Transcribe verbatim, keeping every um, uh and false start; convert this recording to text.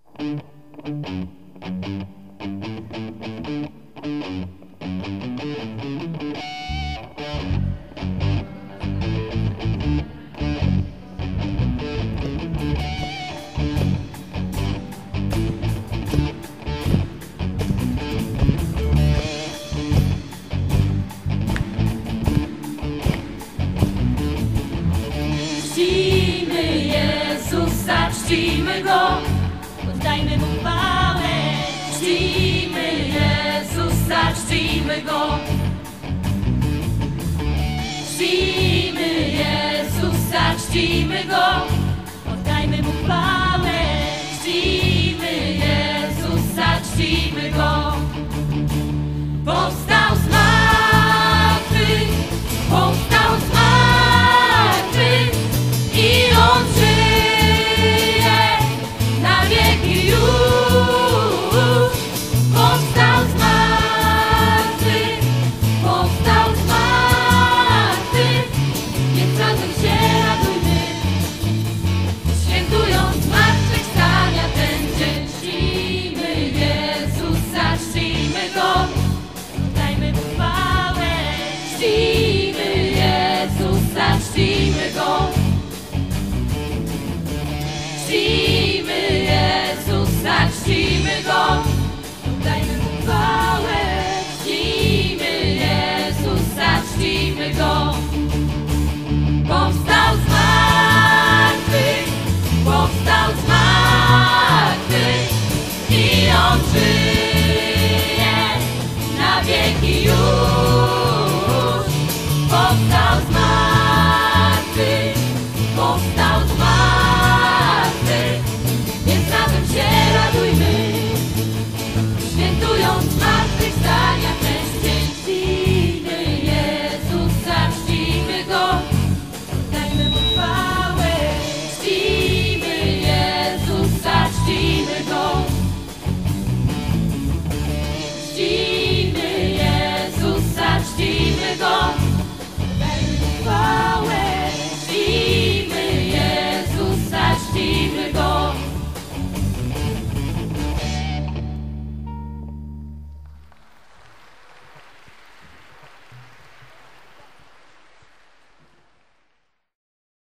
Czcimy Jezusa, czcimy Go, oddajmy Mu chwałę. Czcimy Jezusa, czcimy Go. Czcimy Jezusa, czcimy Go, oddajmy Mu chwałę. Czcimy Jezusa, czcimy Go. Powstał z martwych, powstał z martwych i On żyje na wieki już. Powstał z martwych, powstał z martwych, więc razem się radujmy, świętując zmartwychwstania ten dzień. Czcimy Jezusa, czcimy Go, oddajmy Mu chwałę. Czcimy Jezusa, czcimy Go. Czcimy Jezusa, czcimy Go, oddajmy Mu chwałę. Czcimy Jezusa, czcimy Go. Powstał z martwych, powstał z martwych i On żyje na wieki.